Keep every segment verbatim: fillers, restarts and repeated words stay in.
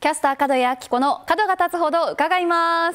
キャスター角谷明子の角が立つほど伺います。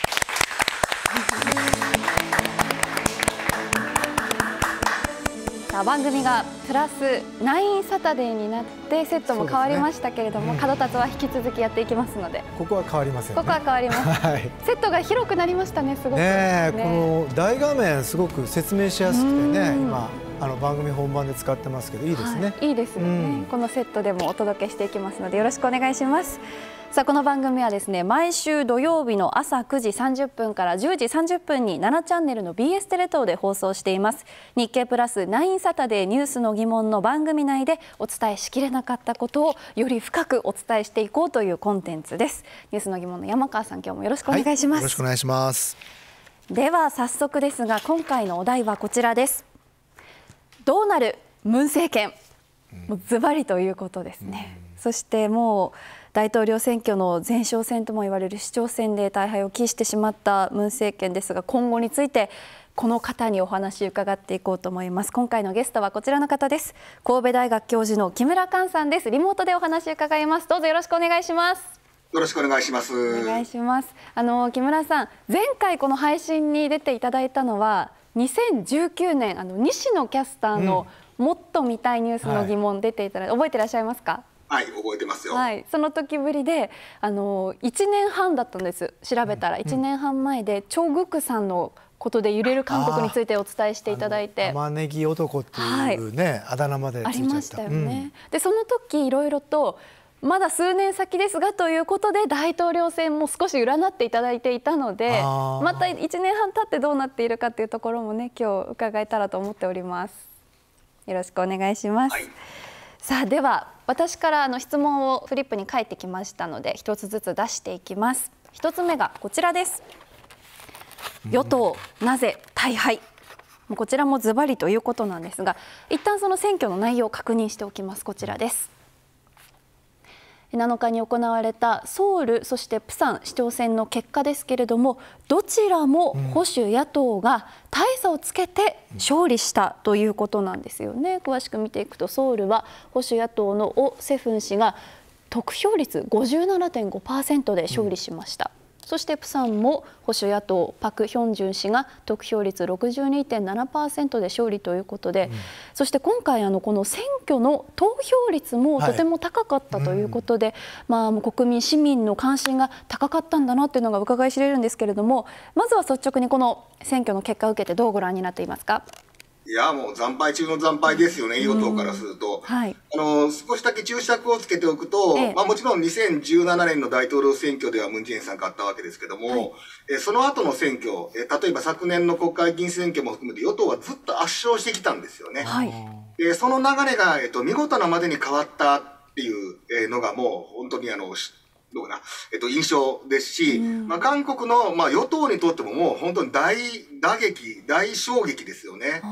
さあ、番組がプラスナインサタデーになってセットも変わりましたけれども、ね、うん、角立は引き続きやっていきますので、 ここは変わりませんね。 ここは変わります、はい、セットが広くなりましたね。すごくね、この大画面すごく説明しやすくてね、今あの番組本番で使ってますけど、いいですね、 はい、いいですよね、うん、このセットでもお届けしていきますのでよろしくお願いします。さあ、この番組はですね、毎週土曜日の朝くじさんじゅっぷんからじゅうじさんじゅっぷんにななチャンネルの ビーエス テレ東で放送しています。日経プラスナインサタデーニュースの疑問の番組内でお伝えしきれなかったことをより深くお伝えしていこうというコンテンツです。ニュースの疑問の山川さん、今日もよろしくお願いします。はい、 よろしくお願いします。 では早速ですが、今回のお題はこちらです。どうなるムン政権、もうズバリということですね、うん、そしてもう大統領選挙の前哨戦とも言われる市長選で大敗を喫してしまったムン政権ですが、今後についてこの方にお話を伺っていこうと思います。今回のゲストはこちらの方です。神戸大学教授の木村寛さんです。リモートでお話を伺います。どうぞよろしくお願いします。 よろしくお願いします。 お願いします。あの木村さん、前回この配信に出ていただいたのはにせんじゅうきゅうねん、あの西野キャスターのもっと見たいニュースの疑問出ていただいて、はい、覚えていらっしゃいますか？ はい、覚えてますよ。 はい、その時ぶりで、あのいちねんはんだったんです。調べたらいちねんはんまえでチョ・グクさんのことで揺れる韓国についてお伝えしていただいて、 玉ねぎ男っていうね、はい、あだ名までついちゃった。 ありましたよね、うん、でその時いろいろとまだ数年先ですがということで大統領選も少し占っていただいていたので、またいちねんはん経ってどうなっているかというところもね、今日伺えたらと思っております。よろしくお願いします。はい、さあ、では私からあの質問をフリップに書いてきましたので一つずつ出していきます。一つ目がこちらです。与党なぜ大敗。こちらもズバリということなんですが、一旦その選挙の内容を確認しておきます。こちらです。なのかに行われたソウル、そしてプサン市長選の結果ですけれども、どちらも保守野党が大差をつけて勝利したということなんですよね。詳しく見ていくと、ソウルは保守野党のオ・セフン氏が得票率 ごじゅうななてんごパーセント で勝利しました。うん、そしてプサンも保守野党パク・ヒョンジュン氏が得票率 ろくじゅうにてんななパーセント で勝利ということで、うん、そして今回あのこの選挙の投票率もとても高かったということで、はい、うん、まあ、もう国民市民の関心が高かったんだなというのが伺い知れるんですけれども、まずは率直にこの選挙の結果を受けてどうご覧になっていますか？ いや、もう惨敗中の惨敗ですよね、与党からすると。はい、あの少しだけ注釈をつけておくと、ええ、まあ、もちろんにせんじゅうななねんの大統領選挙ではムン・ジェインさん勝ったわけですけども、はい、えその後の選挙、え例えば昨年の国会議員選挙も含めて与党はずっと圧勝してきたんですよね。はい、でその流れが、えっと、見事なまでに変わったっていうのがもう本当にあのどうかな、えっと、印象ですし、まあ、韓国の、まあ、与党にとってももう本当に大打撃、大衝撃ですよね。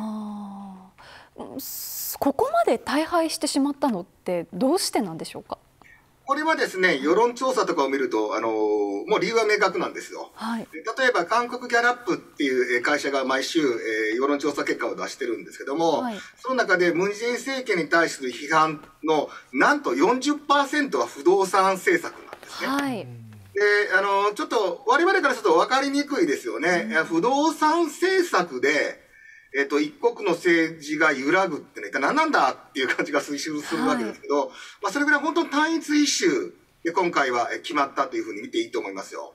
ここまで大敗してしまったのってどうしてなんでしょうか？ これはですね、世論調査とかを見ると、あのー、もう理由は明確なんですよ。はい、例えば韓国ギャラップっていう会社が毎週、えー、世論調査結果を出してるんですけども、はい、その中でムン・ジェイン政権に対する批判のなんと よんじゅっパーセント は不動産政策なんですね。はい、で、あのー、ちょっと我々からすると分かりにくいですよね。うん、不動産政策でえっと、一国の政治が揺らぐってね、何なんだっていう感じがするわけですけど、はい、まあそれぐらい本当に単一イシューで今回は決まったというふうに見ていいと思いますよ。 うん、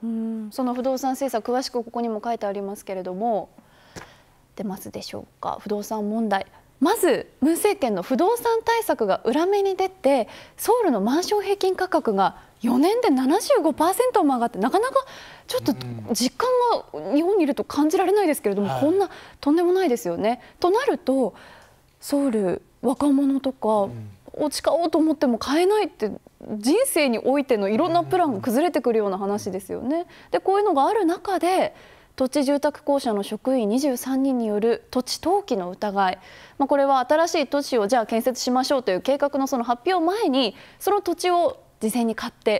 その不動産政策、詳しくここにも書いてありますけれども、出ますでしょうか。不動産問題。まず、ムン政権の不動産対策が裏目に出て、ソウルのマンション平均価格がよねんで ななじゅうごパーセント も上がって、なかなかちょっと実感が日本にいると感じられないですけれども、はい、こんなとんでもないですよね。となるとソウル若者とか、うん、お家買おうと思っても買えないって人生においてのいろんなプランが崩れてくるような話ですよね。でこういうのがある中で土地住宅公社の職員にじゅうさんにんによる土地投機の疑い、まあ、これは新しい都市をじゃあ建設しましょうという計画のその発表前にその土地を事前に買って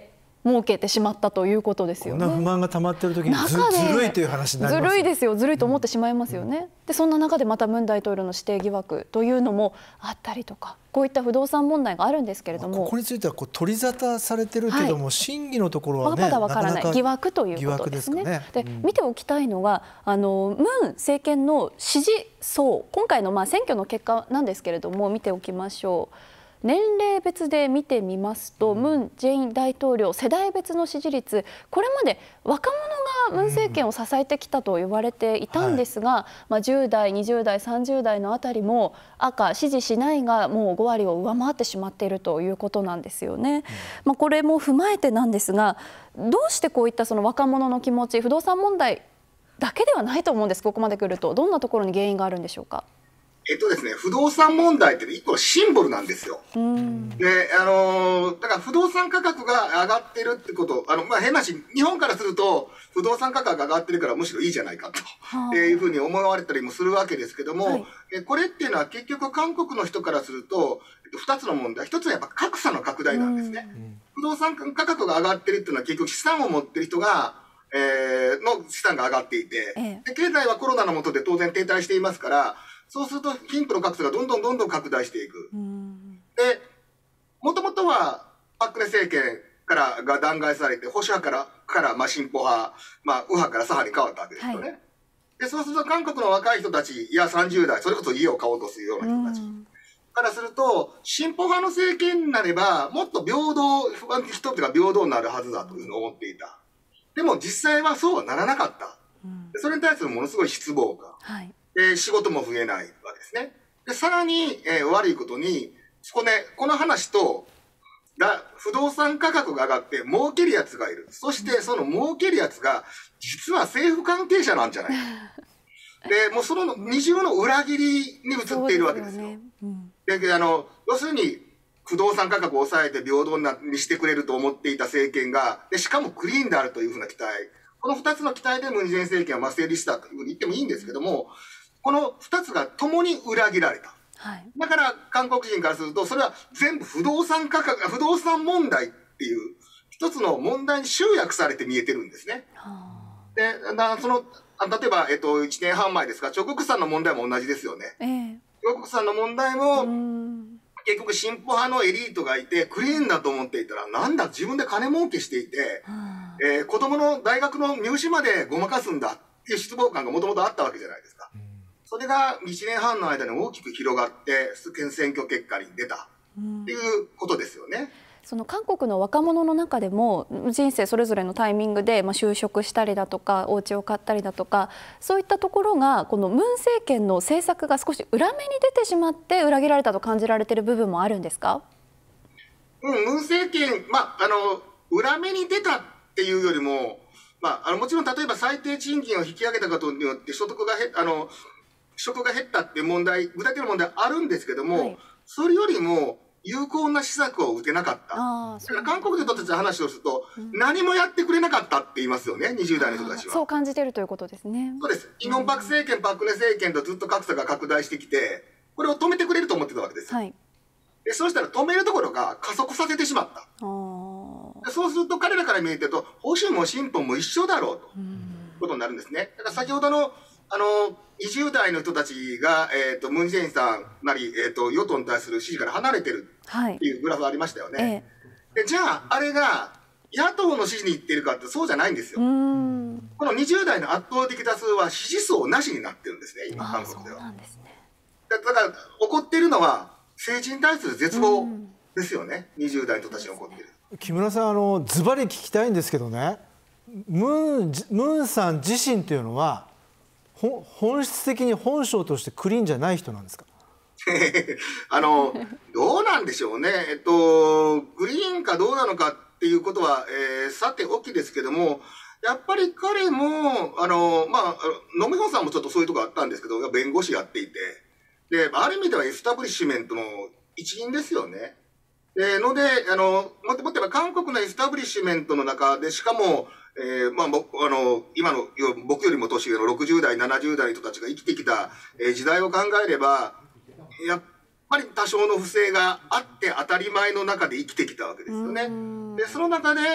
設けてしまったということですよね。 こんな不満が溜まっている時に ず, ずるいという話になります、ね、 ずるいですよ、ずるいと思ってしまいますよね。でそんな中でまたムン大統領の指定疑惑というのもあったりとか、こういった不動産問題があるんですけれども、 ここについてはこう取り沙汰されてるけども、はい、真偽のところはね、 まだわからない疑惑ということですね。ですかね。で、うん、見ておきたいのがあのムン政権の支持層、今回のまあ選挙の結果なんですけれども見ておきましょう。年齢別で見てみますと、ムン・ジェイン大統領世代別の支持率、これまで若者がムン政権を支えてきたと言われていたんですが、うん、はい、まあ、じゅう代、にじゅう代、さんじゅう代のあたりも赤、支持しないがもうご割を上回ってしまっているということなんですよね。うん、まあ、これも踏まえてなんですが、どうしてこういったその若者の気持ち、不動産問題だけではないと思うんです。ここまで来るとどんなところに原因があるんでしょうか。 えっとですね、不動産問題って一個のシンボルなんですよ。で、あのー、だから不動産価格が上がってるってこと、あの、まあ、変な話、日本からすると不動産価格が上がってるからむしろいいじゃないかというふうに思われたりもするわけですけども、はい、えこれっていうのは結局韓国の人からするとふたつの問題、ひとつはやっぱ格差の拡大なんですね。不動産価格が上がってるっていうのは結局資産を持ってる人がえー、の資産が上がっていて、で経済はコロナの下で当然停滞していますから、そうすると貧富の格差がどんどんどんどん拡大していく。で、もともとはパク・クネ政権からが弾劾されて、保守派からから、まあ、進歩派、まあ、右派から左派に変わったわけですよね。はい、でそうすると韓国の若い人たち、いやさんじゅう代、それこそ家を買おうとするような人たちからすると、進歩派の政権になればもっと平等、人々が平等になるはずだというふうに思っていた。でも実際はそうはならなかった。それに対するものすごい失望感。はい、で仕事も増えないわけですね。でさらに、えー、悪いことに、ここね、この話と、不動産価格が上がって儲けるやつがいる。そしてその儲けるやつが実は政府関係者なんじゃないか。で、もうその二重の裏切りに移っているわけですよ。で、で、あの、要するに、不動産価格を抑えて平等にしてくれると思っていた政権が、でしかもクリーンであるというふうな期待、このふたつの期待でムン・ジェイン政権はまあ成立したというふうに言ってもいいんですけども、このふたつが共に裏切られた。はい、だから韓国人からすると、それは全部不動産価格、不動産問題っていう一つの問題に集約されて見えてるんですね。で、だその例えば、えっと、いちねんはんまえですが、チョ・グクさんの問題も同じですよね。えー、チョ・グクさんの問題も、結局進歩派のエリートがいてクリーンだと思っていたら、なんだ自分で金儲けしていて、えー、子供の大学の入試までごまかすんだっていう失望感がもともとあったわけじゃないですか。それがいちねんはんの間に大きく広がって選挙結果に出たっていうことですよね。 その韓国の若者の中でも人生それぞれのタイミングでまあ就職したりだとかお家を買ったりだとか、そういったところがこのムン政権の政策が少し裏目に出てしまって裏切られたと感じられている部分もあるんですか？ うん、ムン政権、まあ、あの裏目に出たっていうよりも、まあ、あのもちろん例えば最低賃金を引き上げたことによって所得がへあの所得が減ったっていう問題、具体的な問題あるんですけども、はい、それよりも有効な施策を打てなかった。だから韓国の人たちの話をすると、うん、何もやってくれなかったって言いますよね、にじゅう代の人たちは。 そう感じているということですね。 そうです。イ・ノンバク政権、パク・クネ政権とずっと格差が拡大してきて、これを止めてくれると思ってたわけです。はい、でそうしたら止めるところが加速させてしまった。でそうすると彼らから見えてると、保守も進歩も一緒だろうということになるんですね。だから先ほどのあのにじゅう代の人たちが、えー、とムン・ジェインさんなり、えー、と与党に対する支持から離れてるっていうグラフありましたよね。はい、でじゃああれが野党の支持にいってるかってそうじゃないんですよ。このにじゅう代の圧倒的多数は支持層なしになってるんですね、今韓国では。だから怒っているのは政治に対する絶望ですよね、にじゅう代の人たちが怒っている。 木村さん、あのズバリ聞きたいんですけどね、ムン、ムンさん自身というのは本質的に本性としてクリーンじゃない人なんですか？ あのどうなんでしょうね、えっと、クリーンかどうなのかっていうことは、えー、さておきですけども、やっぱり彼もあの、まあ、ノ・ミホンさんもちょっとそういうところあったんですけど、弁護士やっていて、である意味ではエスタブリッシュメントの一員ですよね。でのであのもっともっと言えば韓国のエスタブリッシュメントの中で、しかもえーまあ、あの今の僕よりも年上のろくじゅう代ななじゅう代の人たちが生きてきた、えー、時代を考えれば、やっぱり多少の不正があって当たり前の中で生きてきたわけですよね。でその中で、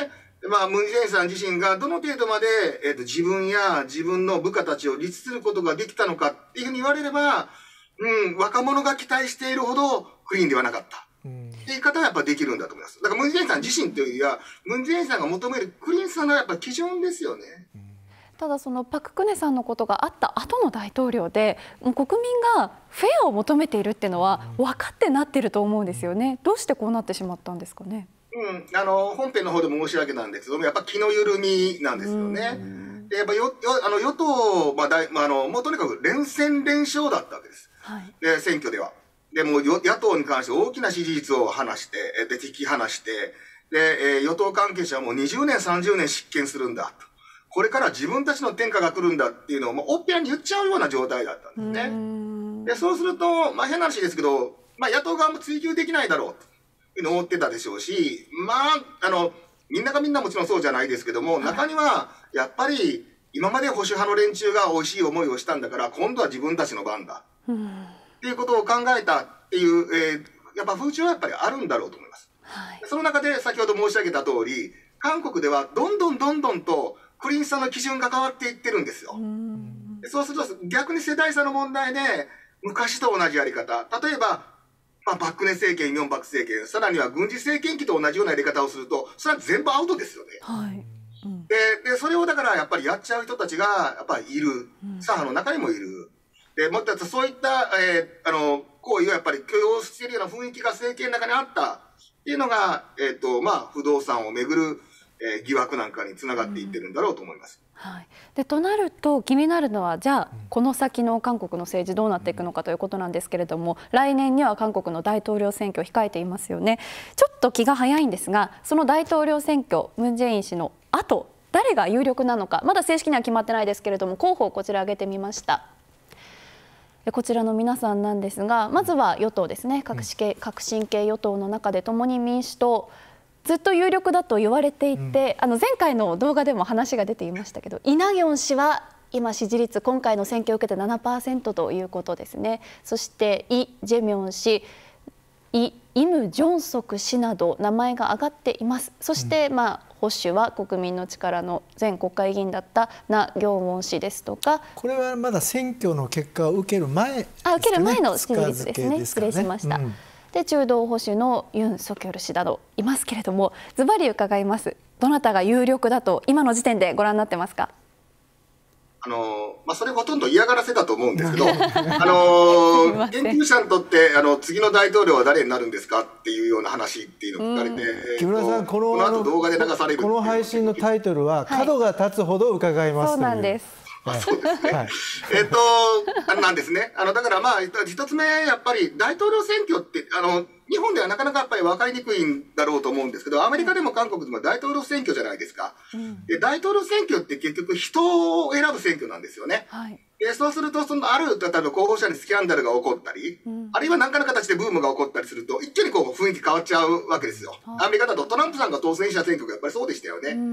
まあ、ムン・ジェインさん自身がどの程度まで、えーと、自分や自分の部下たちを律することができたのかっていうふうに言われれば、うん、若者が期待しているほどクリーンではなかった。うん、って言い方はやっぱできるんだと思います。だからムン・ジェインさん自身というよりは、ムン・ジェインさんが求めるクリーンさのやっぱ基準ですよね。うん、 ただそのパク・クネさんのことがあった後の大統領で、もう国民がフェアを求めているっていうのは分かってなってると思うんですよね。どうしてこうなってしまったんですかね。 うん、あの本編の方でも申し上げたんですけども、やっぱ気の緩みなんですよね。でやっぱよよあの与党、まあだいまあ、あのもうとにかく連戦連勝だったわけです、はい、で選挙では。でも野党に関して大きな支持率を離して、で引き離して、で、えー、与党関係者はもうにじゅうねんさんじゅうねん執権するんだと、これから自分たちの天下が来るんだっていうのをもうおっぺらに言っちゃうような状態だったんですね。でそうすると、まあ、変な話ですけど、まあ、野党側も追及できないだろうというのを思ってたでしょうし、まあ、あのみんながみんなもちろんそうじゃないですけども、中にはやっぱり今まで保守派の連中が美味しい思いをしたんだから今度は自分たちの番だっていうことを考えたっていう、えー、やっぱ風潮はやっぱりあるんだろうと思います。はい、その中で先ほど申し上げた通り、韓国ではどんどんどんどんとクリーンさの基準が変わっていってるんですよ。そうすると逆に世代差の問題で昔と同じやり方、例えば、まあ、パク・クネ政権、ミョンバク政権、さらには軍事政権期と同じようなやり方をすると、それは全部アウトですよね。はいうん、ででそれをだからやっぱりやっちゃう人たちがやっぱりいる、左派の中にもいる。でもっとそういった、えー、あの行為をやっぱり許容しているような雰囲気が政権の中にあったっていうのが、えーとまあ、不動産をめぐる、えー、疑惑なんかにつながっていってるんだろうと思います。 うんはい、でとなると気になるのは、じゃあこの先の韓国の政治どうなっていくのかということなんですけれども、来年には韓国の大統領選挙を控えていますよね。ちょっと気が早いんですが、その大統領選挙、ムン・ジェイン氏の後誰が有力なのか、まだ正式には決まってないですけれども、候補をこちら挙げてみました。こちらの皆さんなんですが、まずは与党ですね。革新系、革新系与党の中で共に民主党、ずっと有力だと言われていて、うん、あの前回の動画でも話が出ていましたけど、イ・ナギョン氏は今支持率、今回の選挙を受けて ななパーセント ということですね。そしてイ・ジェミョン氏、イ・イム・ジョンソク氏など名前が挙がっています。そして、うん、まあ保守は国民の力の前国会議員だったナ・ギョンウォン氏ですとか、 これはまだ選挙の結果を受ける前ですかね。 あ、受ける前の支持率ですね。失礼しました。うん、で中道保守のユン・ソキョル氏などいますけれども、ズバリ伺います。どなたが有力だと今の時点でご覧になってますか？ あのまあ、それほとんど嫌がらせだと思うんですけど、あの研究者にとってあの次の大統領は誰になるんですかっていうような話っていうのを聞かれて、 木村さん、このこの後動画で流されるこの配信のタイトルは、角が立つほど伺います。 そうなんです。 あ、そうですね。はい、えっと、あなんですね。あの、だからまあ、一つ目、やっぱり大統領選挙って、あの、日本ではなかなかやっぱり分かりにくいんだろうと思うんですけど、アメリカでも韓国でも大統領選挙じゃないですか。うん、で、大統領選挙って結局人を選ぶ選挙なんですよね。はい、でそうすると、そのある、例えば候補者にスキャンダルが起こったり、うん、あるいは何かの形でブームが起こったりすると、一挙にこう雰囲気変わっちゃうわけですよ。はい、アメリカだとトランプさんが当選した選挙がやっぱりそうでしたよね。うん、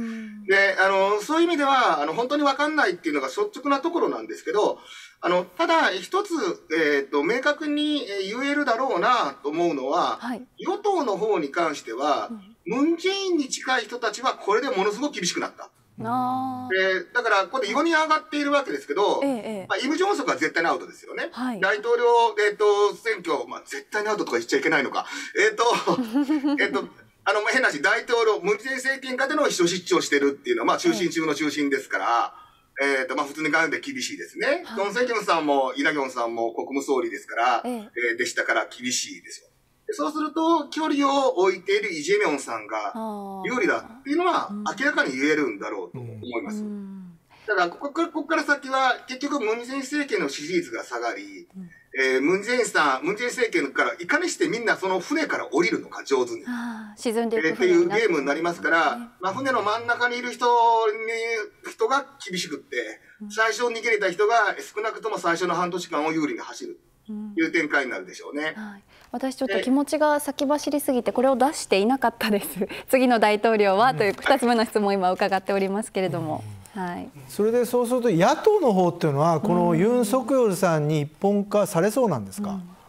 で、あの、そういう意味では、あの、本当に分かんないっていうのが率直なところなんですけど、あの、ただ一つ、えっと、明確に言えるだろうなと思うのは、はい、与党の方に関しては、うん、ムン・ジェインに近い人たちはこれでものすごく厳しくなった。あでだからこれよにん上がっているわけですけど、ええまあ、イム・ジョンソクは絶対にアウトですよね。はい、大統領、えー、と選挙、まあ、絶対にアウトとか言っちゃいけないのか。えっ、ー、と、えっと、あの、変な話、大統領、ムン・ジェイン政権下での秘書出張してるっていうのは、まあ、中心中の中心ですから、えっ、ー、と、まあ、普通に考えて厳しいですね。はい、ドン・セキョンさんも、イ・ナギョンさんも国務総理ですから、えええー、でしたから厳しいですよ。そうすると、距離を置いているイ・ジェミョンさんが有利だっていうのは明らかに言えるんだろうと思います。だから、ここから、ここから先は結局ムン・ジェイン政権の支持率が下がり、えー、ムン・ジェインさん、ムン・ジェイン政権からいかにしてみんなその船から降りるのか上手に。 沈んでいくっていうゲームになりますから、まあ、船の真ん中にいる人に、人が厳しくって、最初逃げれた人が少なくとも最初の半年間を有利に走るという展開になるでしょうね。 はい、私ちょっと気持ちが先走りすぎてこれを出していなかったです。次の大統領はというふたつめの質問を今伺っておりますけれども。はい、 それでそうすると野党の方っていうのはこのユン・ソクヨルさんに一本化されそうなんですか？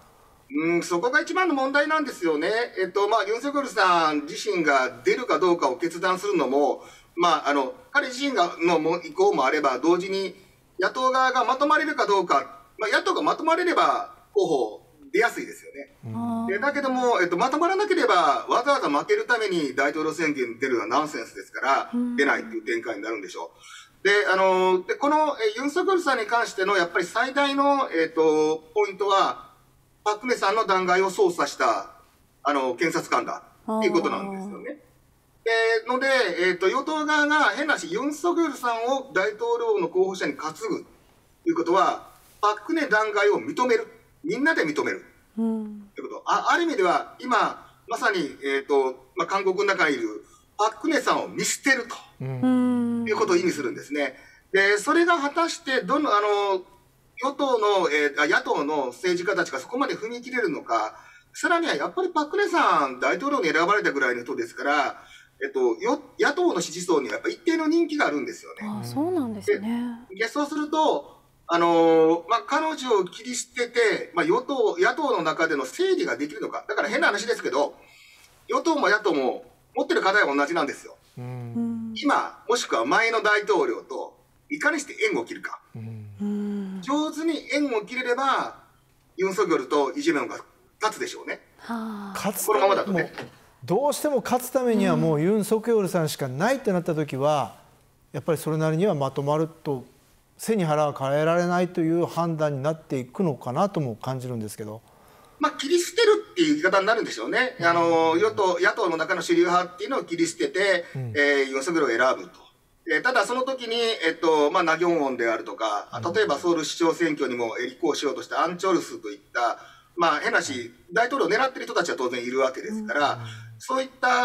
うん、そこが一番の問題なんですよね。えっと、まあ、ユン・ソクヨルさん自身が出るかどうかを決断するのも、まあ、あの、彼自身がの意向もあれば、同時に野党側がまとまれるかどうか、まあ、野党がまとまれれば候補出やすいですよね。うん、でだけども、えっと、まとまらなければ、わざわざ負けるために大統領選挙に出るのはナンセンスですから、うん、出ないっていう展開になるんでしょう。で、あの、でこのえユン・ソクヨルさんに関してのやっぱり最大の、えっと、ポイントは、パク・クネさんの弾劾を捜査したあの検察官だっていうことなんですよね。えー、ので、えーと、与党側が変なし、ユン・ソクヨルさんを大統領の候補者に担ぐということは、パク・クネ弾劾を認める、みんなで認めると、うん、いうこと。あ、ある意味では、今、まさに、えーとまあ、韓国の中にいるパク・クネさんを見捨てると、うん、いうことを意味するんですね。で、それが果たして、どの、あの、与党の、えー、野党の政治家たちがそこまで踏み切れるのか、さらにはやっぱりパク・クネさん、大統領に選ばれたぐらいの人ですから、えっと、よ野党の支持層にはやっぱ一定の人気があるんですよね。 あ、そうなんですね。 で、そうすると、あのーまあ、彼女を切り捨てて、まあ、与党、野党の中での整理ができるのか。だから変な話ですけど、与党も野党も持ってる課題は同じなんですよ。うん、今、もしくは前の大統領といかにして縁を切るか。うん、上手に縁を切れれば、ユン・ソギョルとイ・ジェミョンが勝つでしょうね。はあ、 勝つこのままだとね。どうしても勝つためにはもうユン・ソクヨルさんしかないってなった時は、やっぱりそれなりにはまとまると背に腹は変えられないという判断になっていくのかなとも感じるんですけど。 まあ、切り捨てるっていう言い方になるんでしょうね。あの与党野党の中の主流派っていうのを切り捨てて、うん、えー、ユン・ソクヨルを選ぶと。えー、ただその時に、えっとまあ、ナギョンウォンであるとか、例えばソウル市長選挙にも立候補しようとしたアン・チョルスといった、まあ、変なし大統領を狙ってる人たちは当然いるわけですから、うん、そういった、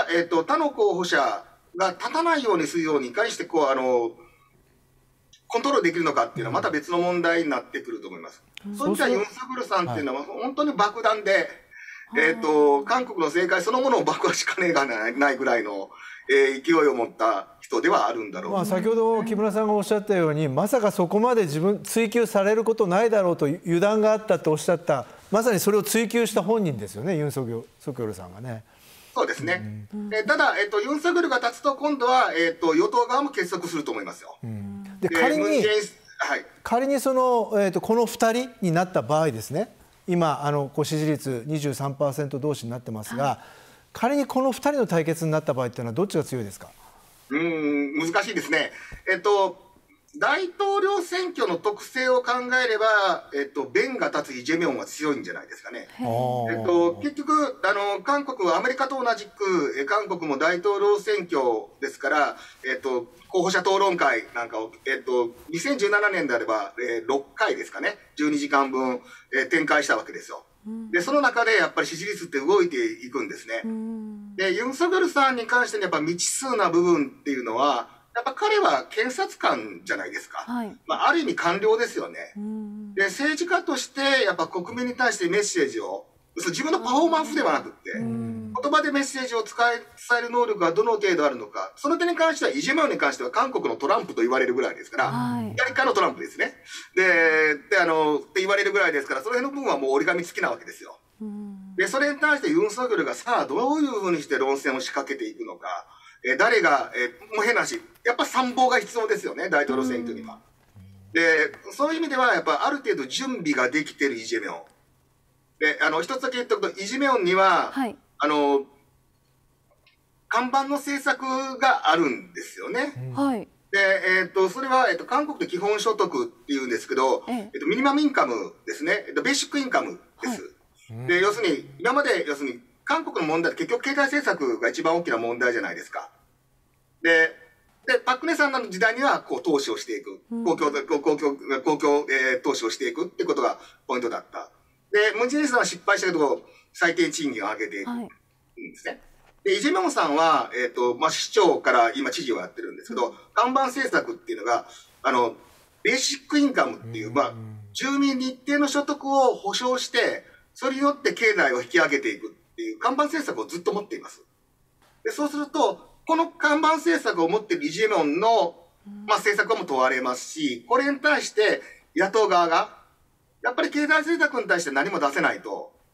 えー、と他の候補者が立たないようにするようにいかにしてこうあのコントロールできるのかっていうのはまた別の問題になってくると思います。うん、そういったユン・ソクヨルさんっていうのは本当に爆弾で、はい、えー、と韓国の政界そのものを爆破しかねえがないぐらいの、えー、勢いを持った人ではあるんだろう。 まあ先ほど木村さんがおっしゃったように、まさかそこまで自分追及されることないだろうと油断があったとおっしゃった、まさにそれを追及した本人ですよね、ユン・ソクヨルさんがね。 そうですね。うん、えただ、えっと、ユン・ソクヨルが立つと今度は、えっと、与党側も結束すると思いますよ。うん、 で仮に、はい、仮にその、えー、とこのふたりになった場合ですね、今あの支持率 にじゅうさんパーセント 同士になってますが、はい、仮にこのふたりの対決になった場合っていうのはどっちが強いですか？ うーん難しいですね。えっと大統領選挙の特性を考えれば、えっと、ベンが立つイ・ジェミョンは強いんじゃないですかね。えっと、結局あの韓国はアメリカと同じくえ韓国も大統領選挙ですから、えっと、候補者討論会なんかを、えっと、にせんじゅうななねんであれば、えー、ろっかいですかね、じゅうにじかんぶん、えー、展開したわけですよ。でその中でやっぱり支持率って動いていくんですね。でユン・ソクヨルさんに関してのやっぱ未知数な部分っていうのは、やっぱ彼は検察官じゃないですか。はい、まあ、ある意味官僚ですよね。で政治家としてやっぱ国民に対してメッセージを、自分のパフォーマンスではなくって言葉でメッセージを使い伝える能力がどの程度あるのか、その点に関してはイ・ジェミョンに関しては韓国のトランプと言われるぐらいですから、はい、左側のトランプですね。でであのって言われるぐらいですから、その辺の部分はもう折り紙付きなわけですよ。でそれに対してユン・ソクヨルがさあどういうふうにして論戦を仕掛けていくのか。え誰が、えもう変なし、やっぱ参謀が必要ですよね、大統領選挙には。でそういう意味ではやっぱある程度準備ができてるイ・ジェミョンで、あの一つだけ言っておくと、イ・ジェミョンには、はい、あの看板の政策があるんですよね。はい、でえー、とそれは、えー、と韓国で基本所得っていうんですけど、えええー、とミニマムインカムですね、えー、とベーシックインカムです。はい、で要するに今まで要するに韓国の問題って結局経済政策が一番大きな問題じゃないですか。で、でパク・クネさんの時代にはこう投資をしていく、公共、公共、公共、えー、投資をしていくっていうことがポイントだった。で、ムン・ジェインさんは失敗したけど、最低賃金を上げていくんですね。はい、で、イ・ジェミョンさんは、えっと、まあ、市長から今知事をやってるんですけど、看板政策っていうのが、あの、ベーシックインカムっていう、まあ、住民に一定の所得を保障して、それによって経済を引き上げていくっていう看板政策をずっと持っています。で、そうすると、この看板政策を持っているイ・ジェミョンの、まあ、政策も問われますし、これに対して野党側が、やっぱり経済政策に対して何も出せないと、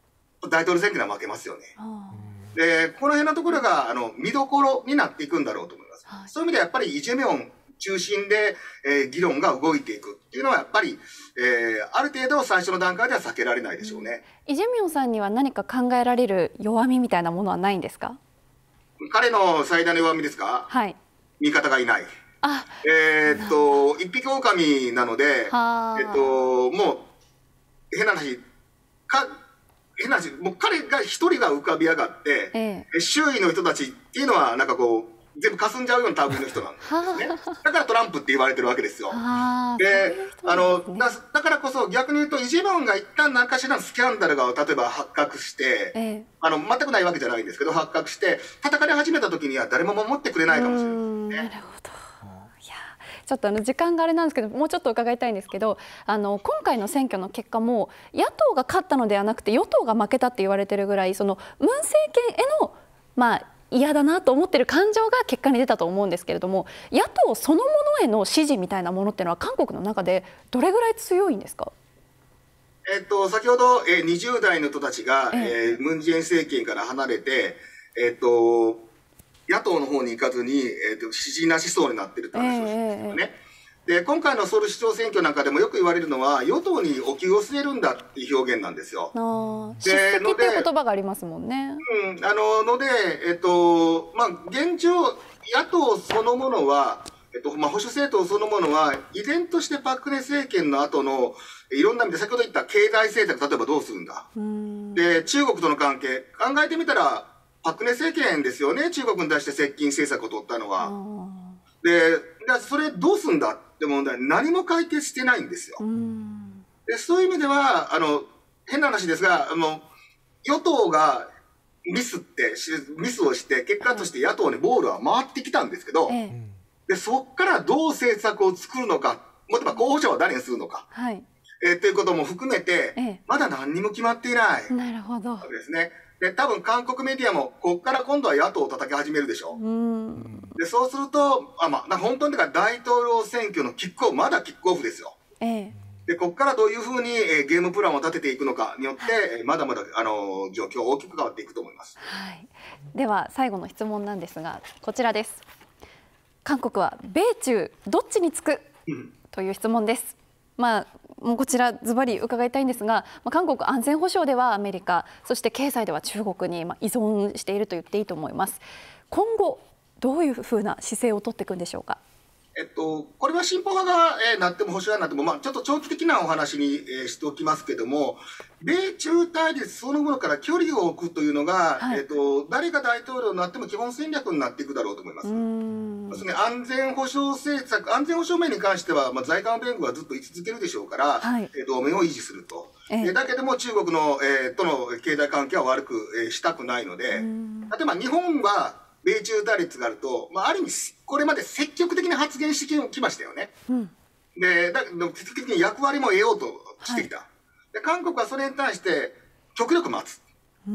大統領選挙には負けますよね。で、この辺のところが、あの、見どころになっていくんだろうと思います。はい、そういう意味ではやっぱりイ・ジェミョン中心で、えー、議論が動いていくっていうのはやっぱり、えー、ある程度最初の段階では避けられないでしょうね。 イ・ジェミョンさんには何か考えられる弱みみたいなものはないんですか？ 彼の最大の弱みですか？はい。味方がいない。あ、えー、っと、一匹狼なので、えっと、もう、変な話、か、変な話、もう彼が一人が浮かび上がって、ええ、周囲の人たちっていうのは、なんかこう、全部霞んじゃうような類の人なんですね。だからトランプって言われてるわけですよ。で、あの、だ、だからこそ逆に言うと、イ・ジェミョンが一旦何かしらのスキャンダルが例えば発覚して、ええ、あの、全くないわけじゃないんですけど、発覚して、叩かれ始めた時には誰も守ってくれないかもしれないですね。なるほど。 ちょっとあの時間があれなんですけど、もうちょっと伺いたいんですけど、あの今回の選挙の結果も野党が勝ったのではなくて与党が負けたって言われてるぐらい、そのムン政権へのまあ嫌だなと思ってる感情が結果に出たと思うんですけれども、野党そのものへの支持みたいなものっていうのは韓国の中でどれぐらい強いんですか？ えっと先ほど、えー、にじゅう代の人たちが、えー、ムン・ジェイン政権から離れて、えっと野党の方に行かずに、えー、と支持なしそうになっているって話をしてるんですよね。えー、で今回のソウル市長選挙なんかでもよく言われるのは、与党にお給を据えるんだっていう表現なんですよ。 あ出席っていう言葉がありますもんね。 うん、あのので、えっとまあ、現状野党そのものは、えっとまあ、保守政党そのものは依然としてパク・クネ政権の後のいろんな意味で先ほど言った経済政策、例えばどうするんだ、で中国との関係考えてみたらパク・クネ政権ですよね、中国に対して接近政策を取ったのは。で、それどうすんだって問題、何も解決してないんですよ。でそういう意味では、あの、変な話ですが、あの、与党がミスって、ミスをして、結果として野党にボールは回ってきたんですけど、ええ、でそこからどう政策を作るのか、もっと候補者は誰にするのか、はい、えー、ということも含めて、ええ、まだ何にも決まっていない。 なるほど。 ですね。で多分韓国メディアもここから今度は野党を叩き始めるでしょう。うんでそうするとあ、まあ、本当にだから大統領選挙のキックオフ、まだキックオフですよ。ええ、でここからどういうふうに、えー、ゲームプランを立てていくのかによって、はい、まだまだあの状況大きく変わっていくと思います。 はい、では最後の質問なんですが、こちらです。韓国は米中どっちにつく、うん、という質問です。まあもうこちらズバリ伺いたいんですが、まあ、韓国安全保障ではアメリカ、そして経済では中国にまあ依存していると言っていいと思います。今後どういうふうな姿勢を取っていくんでしょうか。 えっと、これは進歩派が、えー、なっても保守派になっても、まあ、ちょっと長期的なお話に、えー、しておきますけども、米中対立そのものから距離を置くというのが、はい、えっと、誰が大統領になっても基本戦略になっていくだろうと思います。ですね、安全保障政策、安全保障面に関しては、まあ、在韓弁護はずっと居続けるでしょうから、はい、えー、同盟を維持すると。えー、だけども中国の、えー、との経済関係は悪く、えー、したくないので、例えば日本は、米中対立があると、まあ、ある意味これまで積極的に発言してきましたよね。うん、でだけど積極的に役割も得ようとしてきた、はい、で韓国はそれに対して極力待つ、うんうん、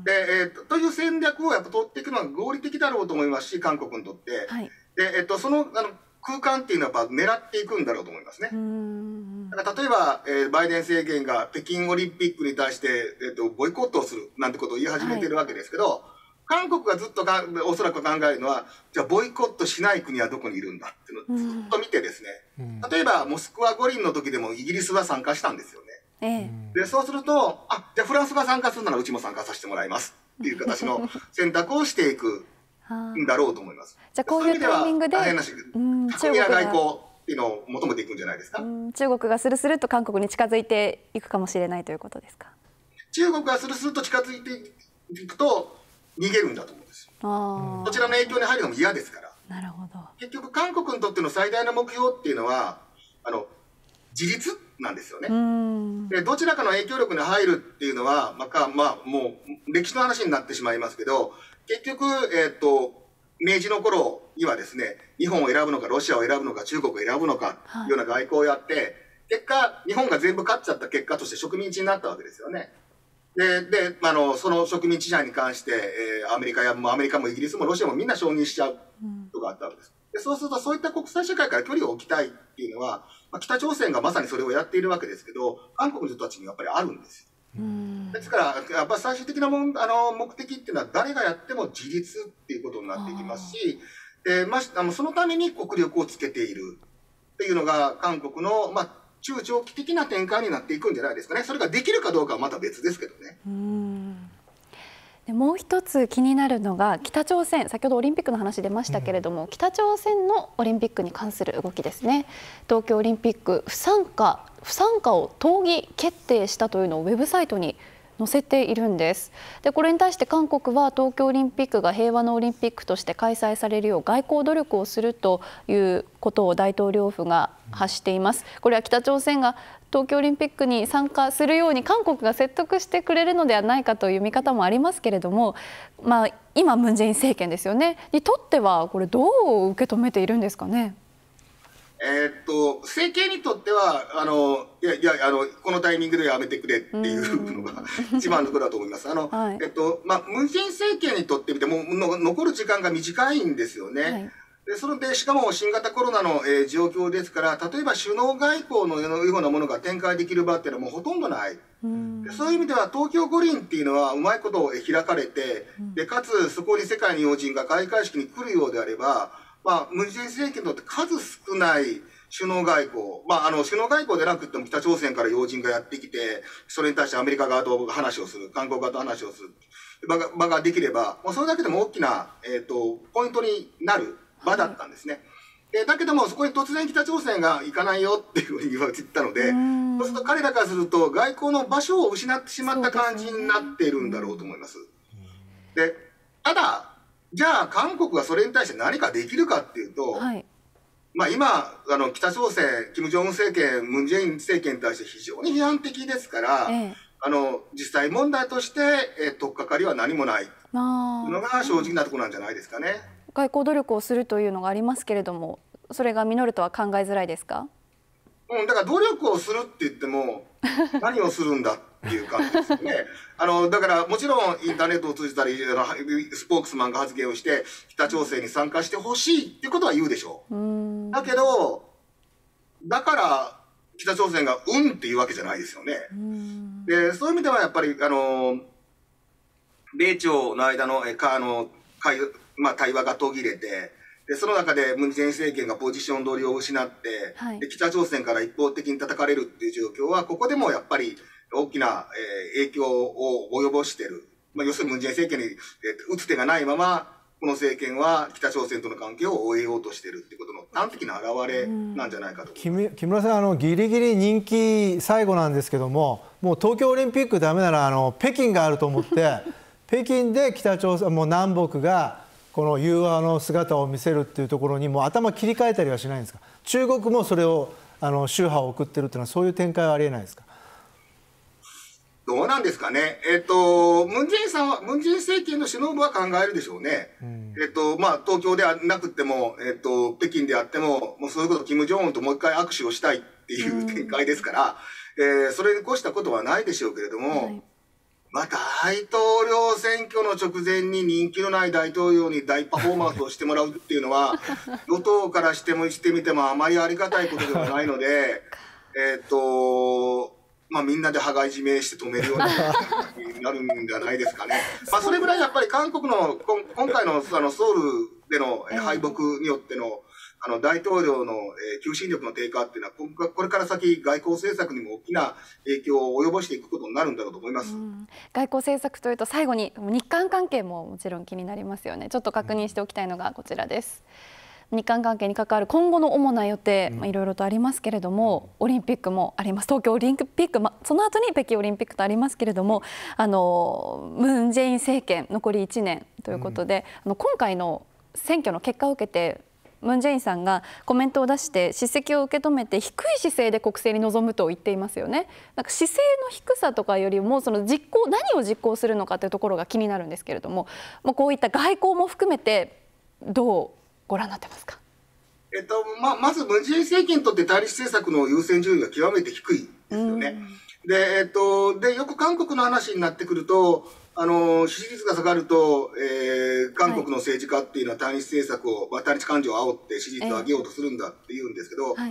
でえー、という戦略をやっぱ取っていくのは合理的だろうと思いますし、韓国にとって、はい、でえー、とそのあの空間っていうのはやっぱ狙っていくんだろうと思いますね。だから例えば、えー、バイデン政権が北京オリンピックに対して、えー、とボイコットをするなんてことを言い始めてるわけですけど、はい、韓国がずっとかおそらく考えるのは、じゃあボイコットしない国はどこにいるんだっていうのをずっと見てですね、うん、例えばモスクワ五輪の時でもイギリスは参加したんですよね。ええ、でそうすると、あ、じゃあフランスが参加するならうちも参加させてもらいますっていう形の選択をしていくんだろうと思います。 じゃあこういうタイミングで変なし、巧みな外交っていうのを求めていくんじゃないですか。 中国がスルスルと韓国に近づいていくかもしれないということですか。 中国がスルスルと近づいていくと逃げるんだと思うんですよ。こちらの影響に入るのも嫌ですから。 なるほど。 結局韓国にとっての最大の目標っていうのはあの自立なんですよね。でどちらかの影響力に入るっていうのは、まあまあ、もう歴史の話になってしまいますけど、結局、えー、と明治の頃にはですね、日本を選ぶのかロシアを選ぶのか中国を選ぶのかというような外交をやって、はい、結果日本が全部勝っちゃった結果として植民地になったわけですよね。でであのその植民地支配に関して、えー、アメリカやアメリカもイギリスもロシアもみんな承認しちゃうとかあったわけです。でそうするとそういった国際社会から距離を置きたいっていうのは、まあ、北朝鮮がまさにそれをやっているわけですけど、韓国の人たちにやっぱりあるんですよ。 ですからやっぱ最終的なもんあの目的っていうのは誰がやっても自立っていうことになっていきますし、えー、まあのそのために国力をつけているっていうのが韓国の、まあ、中長期的な展開になっていくんじゃないですかね。それができるかどうかはまた別ですけどね。 うんでもう一つ気になるのが北朝鮮、先ほどオリンピックの話出ましたけれども、うん、北朝鮮のオリンピックに関する動きですね。東京オリンピック不参加不参加を討議決定したというのをウェブサイトに載せているんです。でこれに対して韓国は東京オリンピックが平和のオリンピックとして開催されるよう外交努力をするということを大統領府が発しています。これは北朝鮮が東京オリンピックに参加するように韓国が説得してくれるのではないかという見方もありますけれども、まあ、今ムン・ジェイン政権ですよねにとってはこれどう受け止めているんですかね。 えー、っと政権にとってはあのいやいやあのこのタイミングでやめてくれっていうのが一番のところだと思います。あの、はい、えっとまあ、ムン・ジェイン政権にとってみてもの残る時間が短いんですよね。はい、でそれでしかも新型コロナの、えー、状況ですから、例えば首脳外交のようなものが展開できる場っていうのはもうほとんどない。でそういう意味では東京五輪っていうのはうまいこと開かれて、でかつそこに世界の要人が開会式に来るようであれば、まあ、ムン・ジェイン政権にとって数少ない首脳外交、まあ、あの首脳外交でなくても北朝鮮から要人がやってきて、それに対してアメリカ側と話をする、韓国側と話をする場が、場ができれば、もうそれだけでも大きな、えーと、ポイントになる場だったんですね。でだけどもそこに突然北朝鮮が行かないよっていうふうに言われてたので、そうすると彼らからすると外交の場所を失ってしまった感じになっているんだろうと思います。でただじゃあ韓国がそれに対して何かできるかっていうと、はい、まあ今あの北朝鮮金正恩政権ムン・ジェイン政権に対して非常に批判的ですから、ええ、あの実際問題として、え取っかかりは何もないというのが正直なところなんじゃないですかね。 外交努力をするというのがありますけれども、それが実るとは考えづらいですか？ うん、だから努力をするって言っても何をするんだっていう感じですよね。あのだからもちろんインターネットを通じたりスポークスマンが発言をして北朝鮮に参加してほしいっていうことは言うでしょう。うだけどだから北朝鮮がうんっていうわけじゃないですよね。でそういう意味ではやっぱりあの米朝の間のえかあの会まあ、対話が途切れて、でその中でムン・ジェイン政権がポジション取りを失って、はい、で北朝鮮から一方的に叩かれるっていう状況はここでもやっぱり大きな、えー、影響を及ぼしている、まあ、要するにムン・ジェイン政権に、えー、打つ手がないままこの政権は北朝鮮との関係を終えようとしているっていうことの端的な表れなんじゃないかと思います。 木村さんあのギリギリ人気最後なんですけども、もう東京オリンピックダメならあの北京があると思って北京で北朝鮮もう南北がこの融和の姿を見せるっていうところにもう頭切り替えたりはしないんですか？中国もそれをあの秋波を送ってるっていうのはそういう展開はありえないですか？ どうなんですかね。えっとムン・ジェインさんはムン・ジェイン政権の首脳部は考えるでしょうね。うん、えっとまあ東京ではなくても、えっと北京であってももうそういうこと金正恩ともう一回握手をしたいっていう展開ですから、うん、えー、それに越したことはないでしょうけれども。はい、まあ、大統領選挙の直前に人気のない大統領に大パフォーマンスをしてもらうっていうのは与党からしてもしてみてもあまりありがたいことではないのでえっとまあみんなで羽交い締めして止めるようなになるんじゃないですかね。まあそれぐらいやっぱり韓国の今回のあのソウルでの敗北によってのあの大統領の、えー、求心力の低下っていうのはこれから先外交政策にも大きな影響を及ぼしていくことになるんだろうと思います。うん、 外交政策というと最後に日韓関係ももちろん気になりますよね。ちょっと確認しておきたいのがこちらです。日韓関係に関わる今後の主な予定、まあ、いろいろとありますけれども、オリンピックもあります。東京オリンピック、まあ、その後に北京オリンピックとありますけれども、あのムン・ジェイン政権残りいちねんということで、うん、あの今回の選挙の結果を受けてムン・ジェインさんがコメントを出して叱責を受け止めて低い姿勢で国政に臨むと言っていますよね。なんか姿勢の低さとかよりもその実行何を実行するのかというところが気になるんですけれども、もうこういった外交も含めてどうご覧になってますか？ えっとまあ、まずムン・ジェイン政権にとって対日政策の優先順位が極めて低いですよね。で、えっと、でよく韓国の話になってくるとあの支持率が下がると、えー、韓国の政治家っていうのは対日政策を、まあ、対日感情を煽って支持率を上げようとするんだって言うんですけど、はい、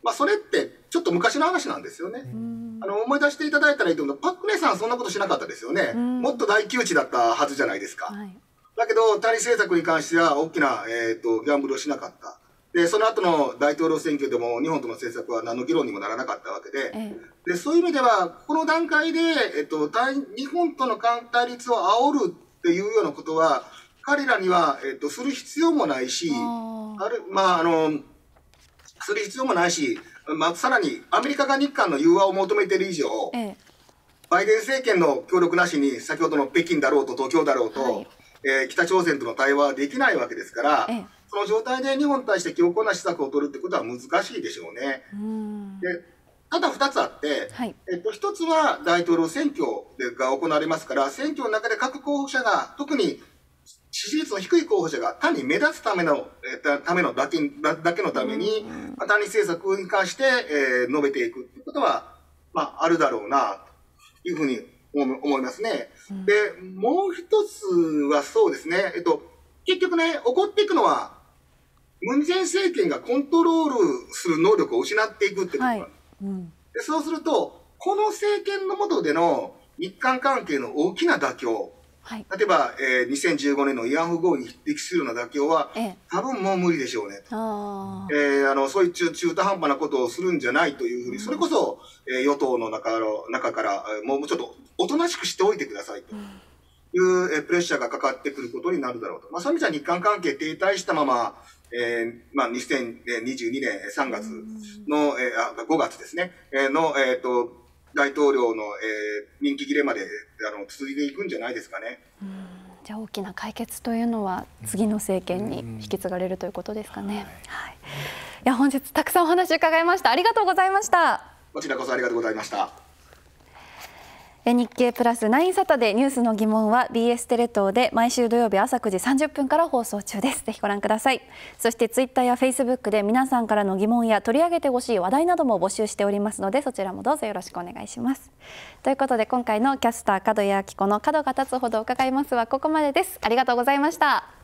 まあ、それってちょっと昔の話なんですよね。あの思い出していただいたらいいと思う。パク・クネさんそんなことしなかったですよね。もっと大窮地だったはずじゃないですか。はい、だけど対日政策に関しては大きな、えー、とギャンブルをしなかった。でその後の大統領選挙でも日本との政策は何の議論にもならなかったわけで、ええ、でそういう意味ではこの段階で、えっと、対日本との対立を煽るっていうようなことは彼らには、えっと、する必要もないし、あるまああのする必要もないし、まあ、さらにアメリカが日韓の融和を求めている以上、ええ、バイデン政権の協力なしに先ほどの北京だろうと東京だろうと、はい、えー、北朝鮮との対話はできないわけですから、ええ、その状態で日本に対して強硬な施策を取るってことは難しいでしょうね。でただふたつあって、はい、えっと、ひとつは大統領選挙が行われますから選挙の中で各候補者が特に支持率の低い候補者が単に目立つための、えー、ためのだけだけのために単に政策に関して、えー、述べていくということは、まあ、あるだろうなというふうに思いますね。でもう一つはそうですね、えっと、結局ね起こっていくのはムン・ジェイン政権がコントロールする能力を失っていくってことなんです、はい、うん、でそうするとこの政権の下での日韓関係の大きな妥協、はい、例えば、えー、にせんじゅうごねんの慰安婦合意に匹敵するような妥協は、ええ、多分もう無理でしょうね。あ、えー、あのそういう中中途半端なことをするんじゃないというふうに、それこそ、えー、与党の中の中からもうちょっとおとなしくしておいてくださいという、うん、えー、プレッシャーがかかってくることになるだろうと、まあ、そういう意味じゃ日韓関係停滞したまま、えーまあ、にせんにじゅうにねんさんがつの、えー、あごがつですね、えー、の、えーと大統領の、えー、任期切れまであの続いていくんじゃないですかね。うん、 じゃあ大きな解決というのは次の政権に引き継がれるということですかね。はい、いや本日たくさんお話伺いました。ありがとうございました。 こちらこそありがとうございました。 日経プラスナインサタデーニュースの疑問は ビーエス テレ東で毎週土曜日朝くじさんじゅっぷんから放送中です。ぜひご覧ください。そしてツイッターやフェイスブックで皆さんからの疑問や取り上げてほしい話題なども募集しておりますので、そちらもどうぞよろしくお願いします。ということで今回のキャスター角谷明子の角が立つほど伺いますはここまでです。ありがとうございました。